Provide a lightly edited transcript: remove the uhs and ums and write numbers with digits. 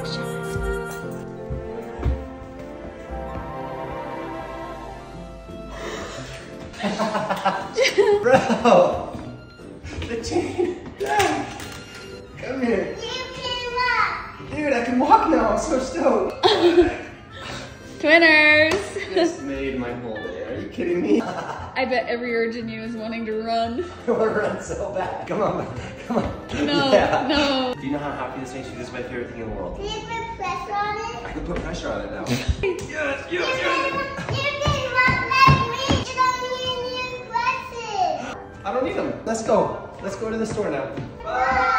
Bro! The chain! Dad! Come here. You can walk. Dude, I can walk now. I'm so stoked. Twinners! This made my whole day. Are you kidding me? I bet every urge in you is wanting to run. I want to run so bad. Come on. Come on. No, Yeah. no. Do you know how happy this makes me? This is my favorite thing in the world. Can you put pressure on it? I can put pressure on it now. Yes, You yes, yes! can walk like me. You don't need new glasses. I don't need them. Let's go. Let's go to the store now. Bye.